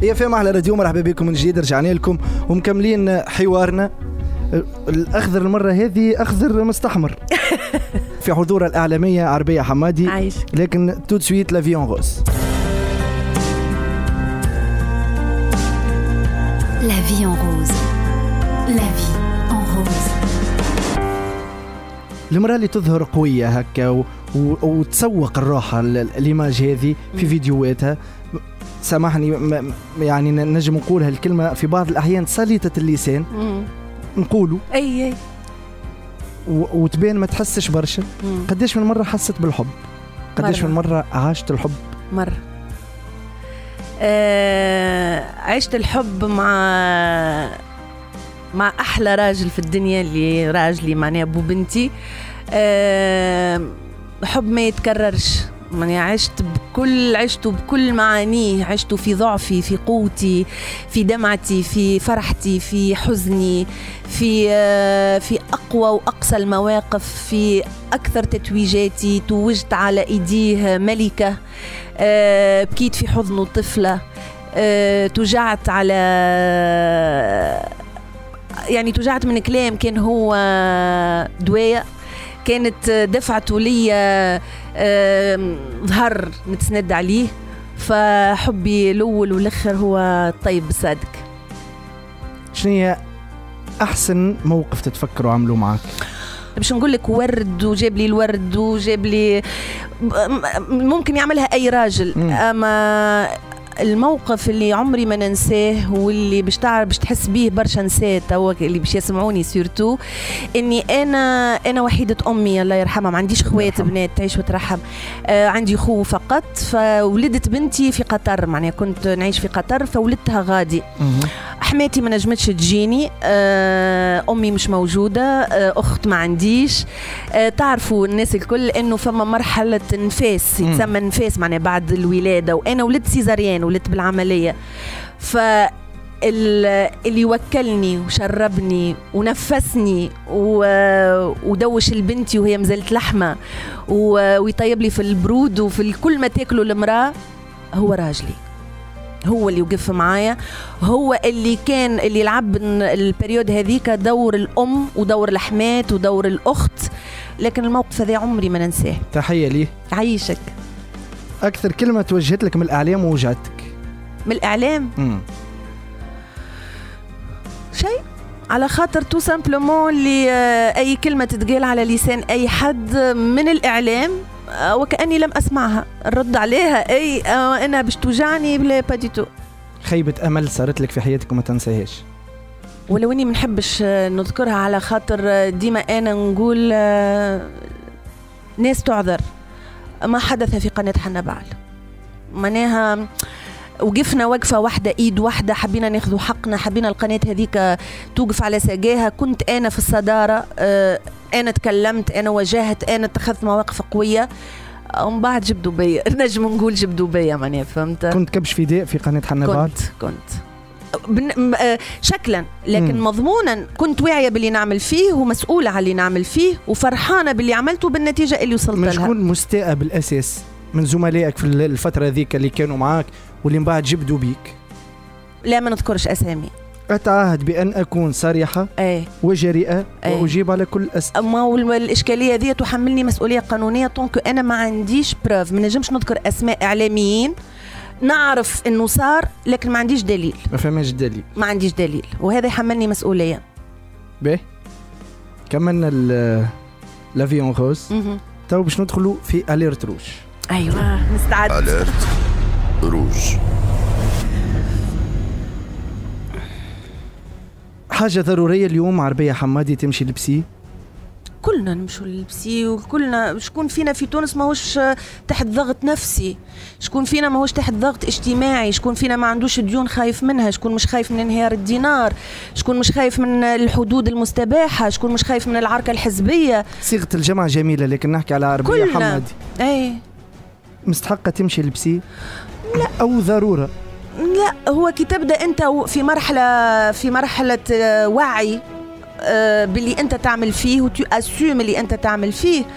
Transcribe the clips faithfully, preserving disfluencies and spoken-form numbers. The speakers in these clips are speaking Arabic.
هي فيها على راديو. مرحبا بكم من جديد، رجعنا لكم ومكملين حوارنا. الأخضر المرة هذه أخضر مستحمر في حضور الإعلامية عربية حمادي. عايش. لكن تو سويت لافيون غوز. La vie en rose. La vie en rose. المرأة اللي تظهر قوية هكا و... و... وتسوق الراحة الإيماج هذه في فيديوهاتها. سامحني م... يعني نجم نقولها الكلمة في بعض الأحيان سليطة اللسان. مم. نقولوا أي أي و... وتبين ما تحسش برشا. مم. قديش من مرة حست بالحب؟ قديش مرة. من مرة عاشت الحب؟ مرة آه عشت الحب مع مع أحلى راجل في الدنيا اللي راجلي معناه أبو بنتي. آه حب ما يتكررش، يعني عشت بكل عشته بكل معانيه، عشته في ضعفي، في قوتي، في دمعتي، في فرحتي، في حزني، في آه في أقوى وأقصى المواقف، في أكثر تتويجاتي. توجت على إيديه ملكة، أه بكيت في حضنه طفلة، أه تجعت على يعني تجعت من كلام كان هو دواية، كانت دفعته لي أه ظهر نتسند عليه. فحبي الأول والآخر هو الطيب الصادق. شنو هي أحسن موقف تتفكروا عملوا معك؟ باش نقول لك ورد وجاب لي الورد وجاب لي، ممكن يعملها اي راجل. م. اما الموقف اللي عمري ما ننساه واللي باش تعرف باش تحس بيه برشا نسات توا اللي باش يسمعوني سورتو، اني انا انا وحيده امي الله يرحمها، ما عنديش خوات بنات تعيش وترحم. آه عندي خو فقط، فولدت بنتي في قطر، معناها كنت نعيش في قطر فولدتها غادي. م. حماتي ما نجمتش تجيني، آه امي مش موجوده، آه اخت ما عنديش. آه تعرفوا الناس الكل انه فما مرحله نفاس يتسمى نفاس معناها بعد الولاده، وانا ولدت سيزاريان، ولدت بالعمليه. ف اللي وكلني وشربني ونفسني ودوش البنتي وهي مزلت لحمه ويطيب لي في البرود وفي كل ما تاكله المراه هو راجلي، هو اللي وقف معايا، هو اللي كان اللي يلعب البريود هذيك دور الأم ودور الحمات ودور الأخت. لكن الموقف هذا عمري ما ننساه. تحية ليه. عيشك. أكثر كلمة توجهت لك من الإعلام ووجعتك؟ من الإعلام؟ مم. شيء على خاطر تو سامبلومون اللي أي كلمة تتقال على لسان أي حد من الإعلام وكأني لم أسمعها، الرد عليها أي أنا باش توجعني بلا باديتو. خيبة أمل صارت لك في حياتك وما تنساهاش؟ ولو إني منحبش نذكرها على خاطر ديما أنا نقول ناس تعذر. ما حدث في قناة حنا بعل، معناها وقفنا وقفة واحدة إيد واحدة، حبينا ناخذوا حقنا، حبينا القناة هذيك توقف على ساقاها. كنت أنا في الصدارة، أنا تكلمت، أنا واجهت، أنا اتخذت مواقف قوية، ومن بعد جبدوا بيا، نجم نقول جبدوا بيا معناها، فهمت؟ كنت كبش فداء في قناة حنا بعل؟ كنت كنت بن... شكلا، لكن م. مضمونا كنت واعية باللي نعمل فيه ومسؤولة على اللي نعمل فيه وفرحانة باللي عملته بالنتيجة اللي وصلت لها. شكون مستاء بالأساس من زملائك في الفترة ذيك اللي كانوا معاك واللي من بعد جبدوا بيك؟ لا ما نذكرش أسامي. أتعهد بأن أكون صريحة أي. وجريئة أي. وأجيب على كل أسئلة. أما الإشكالية ذي تحملني مسؤولية قانونية طونك أنا ما عنديش بروف، ما نجمش نذكر أسماء إعلاميين نعرف إنه صار لكن ما عنديش دليل. ما فهمش دليل. ما عنديش دليل وهذا يحملني مسؤولية. باهي كملنا لافيون غوز، تو باش ندخلوا في أليرت روج. أيوة مستعد. أليرت روج. حاجة ضرورية اليوم عربية حمادي تمشي لبسي؟ كلنا نمشوا للبسي، وكلنا شكون فينا في تونس ماهوش تحت ضغط نفسي، شكون فينا ماهوش تحت ضغط اجتماعي، شكون فينا ما عندوش ديون خايف منها، شكون مش خايف من انهيار الدينار، شكون مش خايف من الحدود المستباحة، شكون مش خايف من العركة الحزبية. صيغة الجمع جميلة لكن نحكي على عربية حمادي. اي مستحقة تمشي لبسي؟ لا أو ضرورة؟ لا، هو كي تبدأ أنت في مرحلة في مرحلة وعي باللي أنت تعمل فيه وتأسيوم اللي أنت تعمل فيه،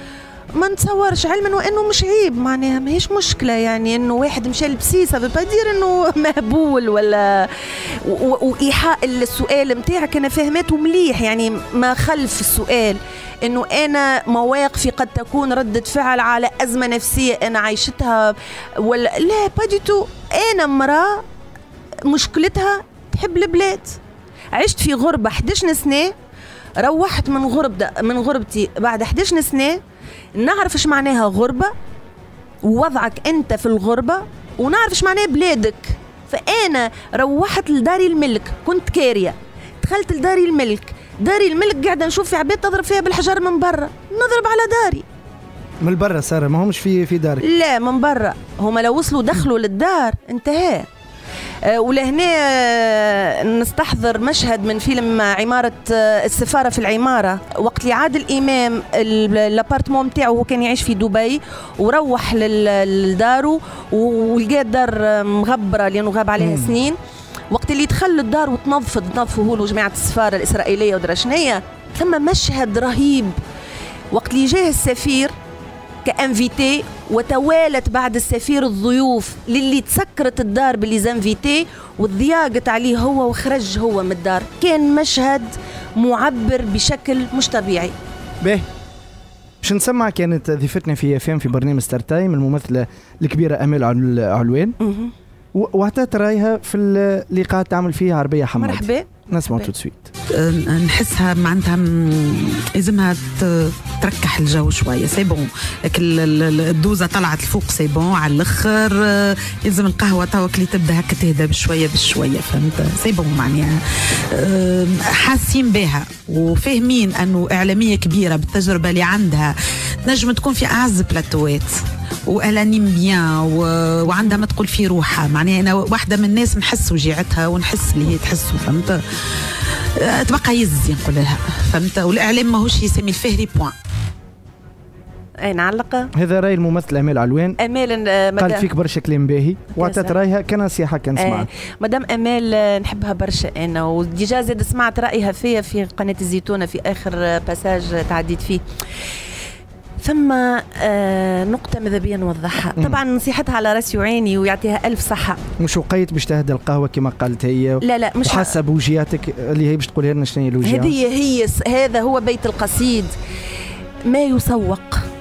ما نتصورش، علما وانه مش عيب معناها ماهيش مشكله، يعني انه واحد مشى لبسيسه بيدير انه مهبول ولا. وايحاء السؤال نتاعك انا فهمته مليح، يعني ما خلف السؤال انه انا مواقفي قد تكون ردة فعل على ازمه نفسيه انا عايشتها ولا لا. باديتو، انا مراه مشكلتها تحب البلاد، عشت في غربه إحدى عشرة سنه، روحت من غربة من غربتي بعد إحدى عشرة سنه، نعرف ايش معناها غربه ووضعك انت في الغربه، ونعرف ايش معناها بلادك. فانا روحت لداري الملك، كنت كاريه، دخلت لداري الملك، داري الملك قاعده نشوف في عباد تضرب فيها بالحجر من برا، نضرب على داري من برا. ساره ما همش في في دارك؟ لا من برا، هما لو وصلوا دخلوا للدار انتهى. أه ولهنا أه نستحضر مشهد من فيلم عمارة أه السفارة في العمارة، وقت اللي عاد الإمام الابارتمون نتاعو، هو كان يعيش في دبي وروح لدارو ولقى الدار مغبرة لأنه غاب عليها مم. سنين. وقت اللي دخل للدار وتنظفت تنظفوا هو وجماعة السفارة الإسرائيلية ودرا شنيا، ثم مشهد رهيب وقت اللي جاه السفير كانفيتي، وتوالت بعد السفير الضيوف للي تسكرت الدار باللي زانفيتي وضياقت عليه هو وخرج هو من الدار. كان مشهد معبر بشكل مش طبيعي. باهي باش نسمع، كانت ضيفتنا في فيلم في برنامج ستار تايم الممثلة الكبيرة أمال علوان، وعطات رايها في اللي قاعد تعمل فيه عربية حماد. مرحبا، نسمع تو سويت. نحسها معناتها لازمها تركح الجو شويه، سي بون الدوزه طلعت الفوق، سي بون على الاخر، يلزم القهوه توك اللي تبدا هكا تهدى بشويه بشويه، فهمت؟ سي بون معناها حاسين بها وفاهمين انه اعلاميه كبيره بالتجربه اللي عندها تنجم تكون في اعز بلاتوات وألانيم بيان و... وعندها ما تقول في روحها. معناها أنا واحدة من الناس نحس وجيعتها ونحس اللي هي تحسه، فهمت؟ تبقى يزي نقول لها، فهمت؟ والإعلام ماهوش يسمي الفهري بوان. أي نعلق. هذا رأي الممثل أمال علوان. أمال قال فيك برشا كلام باهي وعطت رأيها كنصيحة كنسمعها. آه. مدام أمال نحبها برشا أنا، وديجا زاد سمعت رأيها فيا في قناة الزيتونة في آخر باساج تعديت فيه. ثم آه نقطة ماذا بيا نوضحها. طبعا نصيحتها على راسي وعيني ويعطيها ألف صحة. مش وقيت باش تهدى القهوة كما قالت هي؟ لا لا مش حسب وجياتك اللي هي باش تقولها لنا شنو هي الوجية. هذه هي هذا هو بيت القصيد. ما يسوق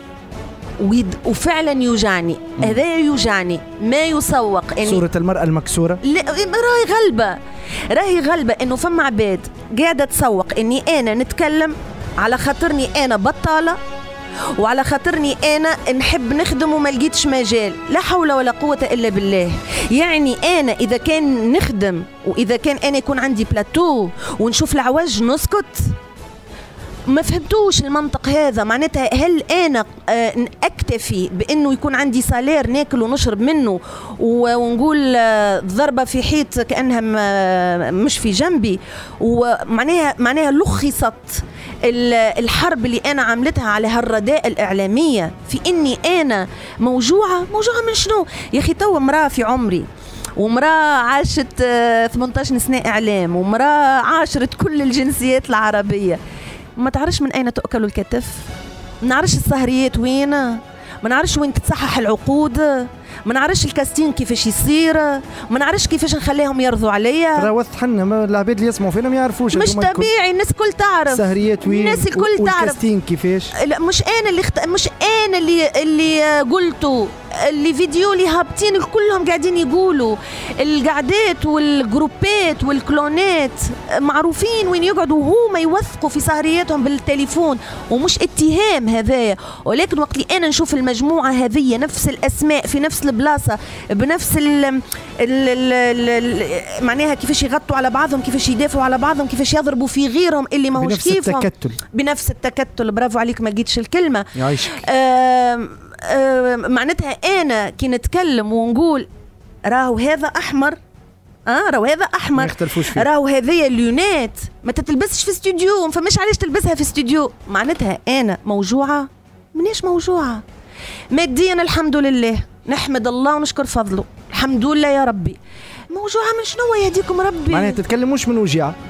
وفعلا يوجعني، هذا يوجعني ما يسوق. يعني صورة المرأة المكسورة. لا راهي غلبة، راهي غلبة إنه فما عباد قاعدة تسوق إني أنا نتكلم على خاطرني أنا بطالة، وعلى خاطرني أنا نحب نخدم وما لقيتش مجال. لا حول ولا قوة إلا بالله. يعني أنا إذا كان نخدم وإذا كان أنا يكون عندي بلاتو ونشوف العوج نسكت؟ ما فهمتوش المنطق هذا. معناتها هل أنا أكتفي بأنه يكون عندي سالير ناكل ونشرب منه ونقول ضربة في حيط كأنها مش في جنبي؟ ومعناها معناها لخصت الحرب اللي أنا عملتها على هالرداء الإعلامية في إني أنا موجوعة. موجوعة من شنو؟ يا أخي تو امرأة في عمري، ومرأة عاشت ثمانية عشر سنة إعلام، ومرأة عاشرت كل الجنسيات العربية، ما تعرفش من أين تؤكل الكتف، ما نعرفش السهريات وين، ما نعرفش وين تتصحح العقود، ما نعرفش الكاستين كيفاش يصير، ما نعرفش كيفاش نخليهم يرضوا عليا. راوث حنا العباد اللي يسمعوا فينا ما يعرفوش. مش طبيعي، الناس الكل تعرف سهريات وين، الناس الكل تعرف والكاستين كيفاش. لا مش انا اللي خط... مش انا اللي اللي قلته، اللي فيديو اللي هابطين كلهم قاعدين يقولوا. القعدات والجروبات والكلونات معروفين وين يقعدوا، وهما يوثقوا في سهرياتهم بالتليفون، ومش اتهام هذايا. ولكن وقت اللي انا نشوف المجموعه هذه نفس الاسماء في نفس البلاصه بنفس ال ال ال ال معناها كيفاش يغطوا على بعضهم، كيفاش يدافعوا على بعضهم، كيفاش يضربوا في غيرهم اللي ماهوش كيفهم، بنفس التكتل بنفس التكتل. برافو عليك، ما لقيتش الكلمه. يعيشك. آه آه معناتها انا كي نتكلم ونقول راهو هذا احمر، اه راهو هذا احمر، راهو هذيا اللونات ما تتلبسش في استوديو، فمش علاش تلبسها في استوديو. معناتها انا موجوعه؟ منيش موجوعه ماديا الحمد لله، نحمد الله ونشكر فضله، الحمد لله يا ربي. موجوعه من شنو يهديكم ربي؟ معناها تتكلموش من وجيعه؟ لا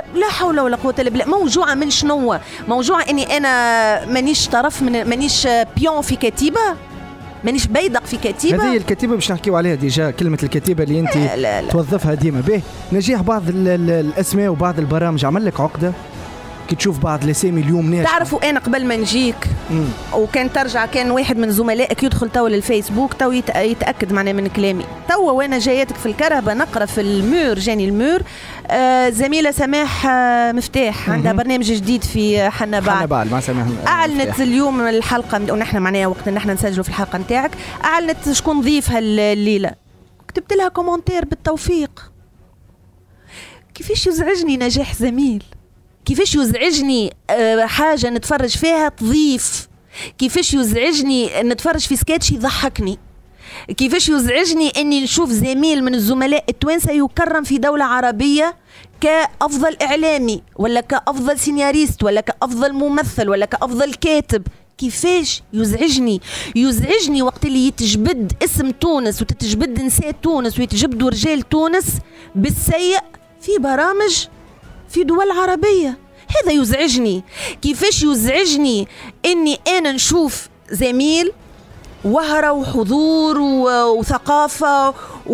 لا حول ولا قوة الا بالله. موجوعة من شنو؟ موجوعة اني انا مانيش طرف من مانيش بيون في كتيبة، مانيش بيدق في كتيبة. هذه الكتيبة باش نحكيو عليها ديجا، كلمة الكتيبة اللي انت لا لا لا. توظفها ديما به. نجيح بعض ال ال الاسماء وبعض البرامج عمل لك عقدة كي تشوف بعض الاسامي اليوم ناجحة؟ تعرفوا انا قبل ما نجيك مم. وكان ترجع كان واحد من زملائك يدخل تو للفيسبوك تو يتاكد معنا من كلامي. تو وانا جايتك في الكرهبه نقرا في المور جاني المور آه زميله سماح آه مفتاح عندها برنامج جديد في حنا بعد. حنا بعد مع سماح اعلنت مفتاح. اليوم الحلقه ونحن معناها وقت ان احنا نسجلوا في الحلقه نتاعك اعلنت شكون ضيفها الليله. كتبت لها كومنتير بالتوفيق. كيفاش يزعجني نجاح زميل، كيفاش يزعجني حاجة نتفرج فيها تضيف، كيفاش يزعجني نتفرج في سكتش يضحكني، كيفاش يزعجني اني نشوف زميل من الزملاء التوانسة يكرم في دولة عربية كأفضل إعلامي ولا كأفضل سيناريست ولا كأفضل ممثل ولا كأفضل كاتب. كيفاش يزعجني يزعجني وقت اللي يتجبد اسم تونس وتتجبد نساء تونس ويتجبدوا رجال تونس بالسيء في برامج في دول عربية. هذا يزعجني. كيفاش يزعجني اني انا نشوف زميل وهرة وحضور وثقافة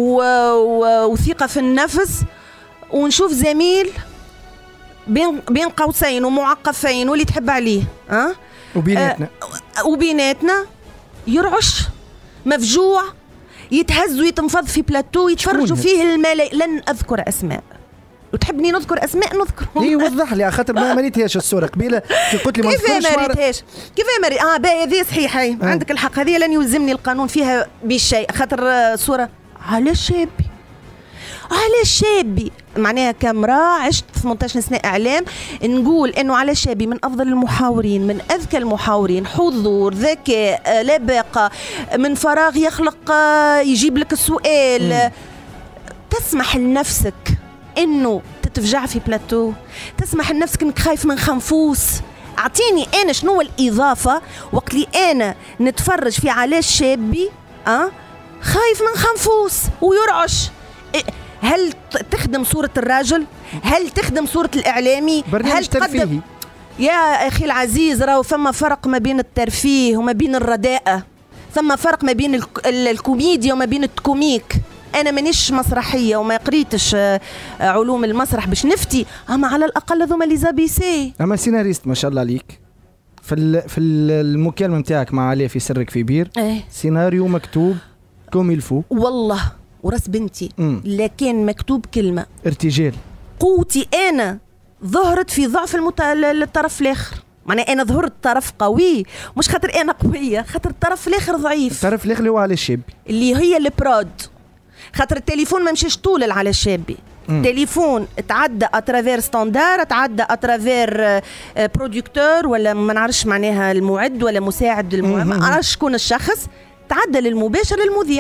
وثقة في النفس ونشوف زميل بين بين قوسين ومعقفين واللي تحب عليه ها أه؟ وبيناتنا آه وبيناتنا يرعش مفجوع يتهز ويتنفض في بلاتو يتفرجوا فيه الملايين. لن اذكر اسماء، وتحبني نذكر اسماء نذكرهم. اي وضح لي خاطر ما مريتهاش الصوره قبيله كي قلت لي ما كيف ما مريتهاش كيف مري اه باهي هذه صحيحه آه. عندك الحق هذه لن يلزمني القانون فيها بشيء خاطر صوره على شابي على شابي معناها كاميرا عشت ثمانية عشر سنه اعلام نقول انه على شابي من افضل المحاورين من اذكى المحاورين حضور ذكاء لباقه من فراغ يخلق يجيب لك السؤال م. تسمح لنفسك انه تتفجع في بلاتو، تسمح لنفسك انك خايف من خنفوس. اعطيني انا شنو الاضافه وقت لي انا نتفرج في علاش شابي اه خايف من خنفوس ويرعش. هل تخدم صوره الراجل؟ هل تخدم صوره الاعلامي؟ هل تقدم؟ يا اخي العزيز راهو فما فرق ما بين الترفيه وما بين الرداءه، ثم فرق ما بين الكوميديا وما بين الكوميك. انا مانيش مسرحيه وما قريتش علوم المسرح باش نفتي، اما على الاقل هذوما لي زابيسي. اما سيناريست ما شاء الله عليك في في المكالمه نتاعك مع علي في سرك في بير ايه؟ سيناريو مكتوب كوم يلفو والله وراس بنتي م. لكن مكتوب كلمه ارتجال. قوتي انا ظهرت في ضعف المت... الطرف الاخر. معناها انا ظهرت طرف قوي مش خاطر انا قويه، خاطر الطرف الاخر ضعيف. الطرف الاخر اللي هو على الشابي اللي هي البرود، خاطر التليفون ما مشيش طول على الشابي. التليفون تعدى اترافير ستاندار، تعدى اترافير برودكتور ولا ما نعرفش معناها المعد ولا مساعد المعد، ما نعرفش شكون الشخص، تعدى للمباشر للمذيع.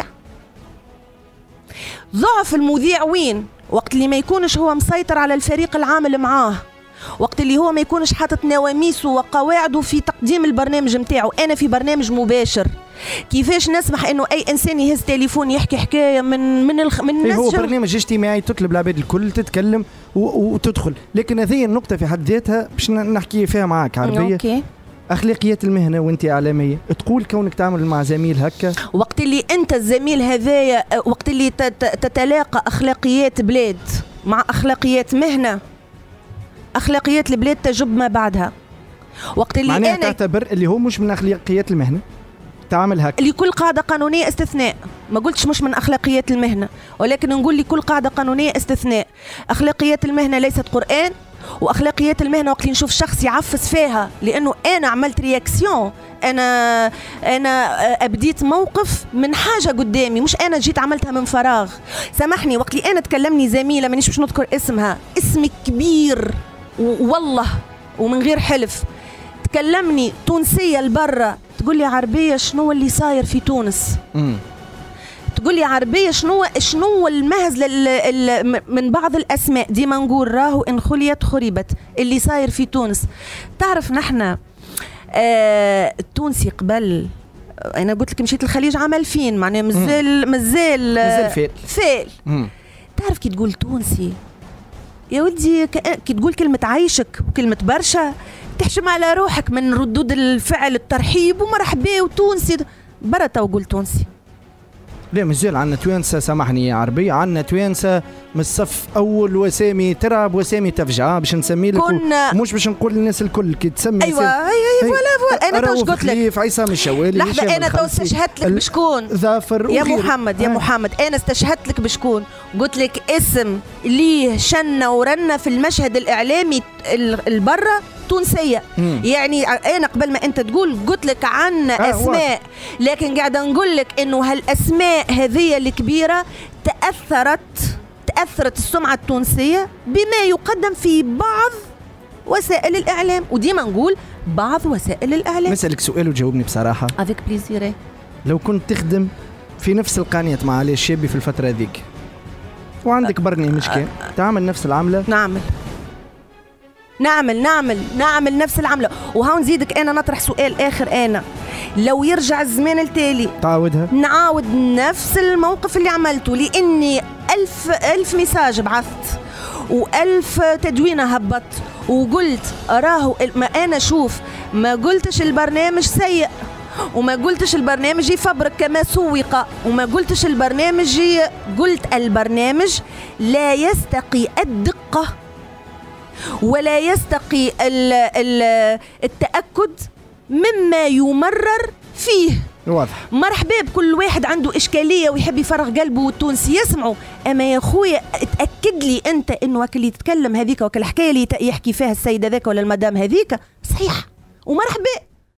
ضعف المذيع وين؟ وقت اللي ما يكونش هو مسيطر على الفريق العامل معاه، وقت اللي هو ما يكونش حاطط نواميسه وقواعده في تقديم البرنامج نتاعو. انا في برنامج مباشر كيفاش نسمح انه اي انسان يهز تليفون يحكي حكايه من من الخ... من الناس؟ هو برنامج اجتماعي تطلب العباد الكل تتكلم و... وتدخل، لكن هذه النقطه في حد ذاتها باش نحكي فيها معاك عربيه. اوكي. اخلاقيات المهنه وانت اعلاميه، تقول كونك تعمل مع زميل هكا وقت اللي انت الزميل هذايا، وقت اللي تتلاقى اخلاقيات بلاد مع اخلاقيات مهنه، اخلاقيات البلاد تجب ما بعدها. وقت اللي معناها انا تعتبر اللي هو مش من اخلاقيات المهنه تعمل هكا. لكل قاعده قانونيه استثناء، ما قلتش مش من اخلاقيات المهنه، ولكن نقول لكل قاعده قانونيه استثناء. اخلاقيات المهنه ليست قران، واخلاقيات المهنه وقت اللي نشوف شخص يعفس فيها لانه انا عملت رياكسيون، انا انا ابديت موقف من حاجه قدامي، مش انا جيت عملتها من فراغ. سامحني وقت اللي انا تكلمني زميله مانيش باش نذكر اسمها، اسم كبير والله ومن غير حلف، تكلمني تونسيه لبرا تقول لي عربيه شنو اللي صاير في تونس؟ امم تقول لي عربيه شنو شنو المهز من بعض الاسماء ديما نقول راهو ان خليت خربت اللي صاير في تونس. تعرف نحن آه التونسي قبل انا قلت لك مشيت الخليج عام ألفين، معناها مازال مازال مازال فيل فيل. تعرف كي تقول تونسي يا ولدي كي تقول كلمة عايشك وكلمة برشا تحشم على روحك من ردود الفعل الترحيب ومرحبا وتونسي برا تو قول تونسي. لا مازال عندنا توانسه سامحني يا عربي، عندنا توانسه من الصف اول وسامي ترعب وسامي تفجع باش نسمي لك كنا مش باش نقول للناس الكل كي تسمي ايوه ايوه فوالا فوالا انا توش قلت لك عيسى من الشوالي لحظه انا تو استشهدت لك بشكون ظافر يا محمد يا آه. محمد انا استشهدت لك بشكون قلت لك اسم ليه شنه ورنه في المشهد الاعلامي البرة تونسية. مم. يعني أنا قبل ما أنت تقول قلت لك عنا آه أسماء واحد. لكن قاعدة نقول لك إنه هالأسماء هذه الكبيرة تأثرت تأثرت السمعة التونسية بما يقدم في بعض وسائل الإعلام، وديما نقول بعض وسائل الإعلام. نسألك سؤال وجاوبني بصراحة. افيك بليزير. لو كنت تخدم في نفس القناة مع علي الشابي في الفترة ذيك وعندك برنامج كان تعمل نفس العملة؟ نعمل نعمل نعمل نعمل نفس العملة. وهون نزيدك أنا نطرح سؤال آخر، أنا لو يرجع الزمان التالي تعاودها نعاود نفس الموقف اللي عملته، لأني ألف ألف مساج بعثت وألف تدوينة هبط وقلت راهو ما أنا شوف ما قلتش البرنامج سيء وما قلتش البرنامج يفبرك كما سوق وما قلتش البرنامج، قلت البرنامج لا يستقي الدقة ولا يستقي ال ال التأكد مما يمرر فيه. واضح. مرحبا بكل واحد عنده إشكالية ويحب يفرغ قلبه والتونسي يسمعوا، أما يا خويا اتأكد لي أنت إنه وكل اللي تتكلم هذيك وكل الحكاية اللي يحكي فيها السيدة ذاك ولا المدام هذيك صحيح ومرحبا.